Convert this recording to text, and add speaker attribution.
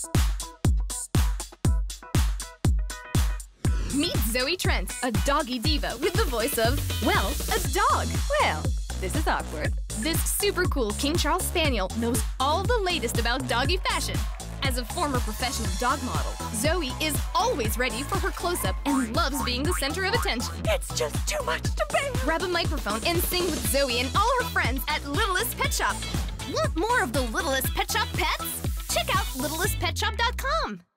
Speaker 1: Meet Zoe Trent, a doggy diva with the voice of, well, a dog. Well, this is awkward. This super cool King Charles Spaniel knows all the latest about doggy fashion. As a former professional dog model, Zoe is always ready for her close-up and loves being the center of attention.
Speaker 2: It's just too much to bear.
Speaker 1: Grab a microphone and sing with Zoe and all her friends at Littlest Pet Shop. Want more of the Littlest Pet Shop pets? Check out littlestpetshop.com.